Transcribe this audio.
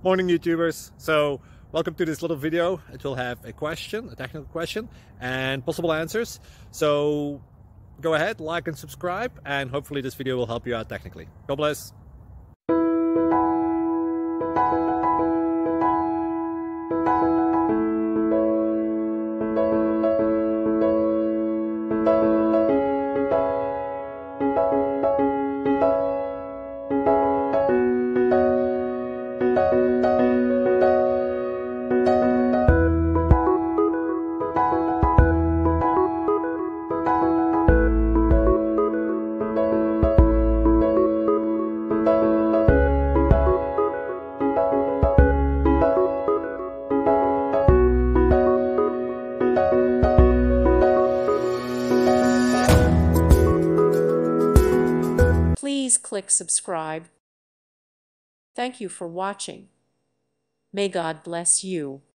Morning YouTubers. So welcome to this little video. It will have a question, a technical question, and possible answers. So go ahead, like and subscribe, and hopefully this video will help you out technically. God bless. Please click subscribe. Thank you for watching. May God bless you.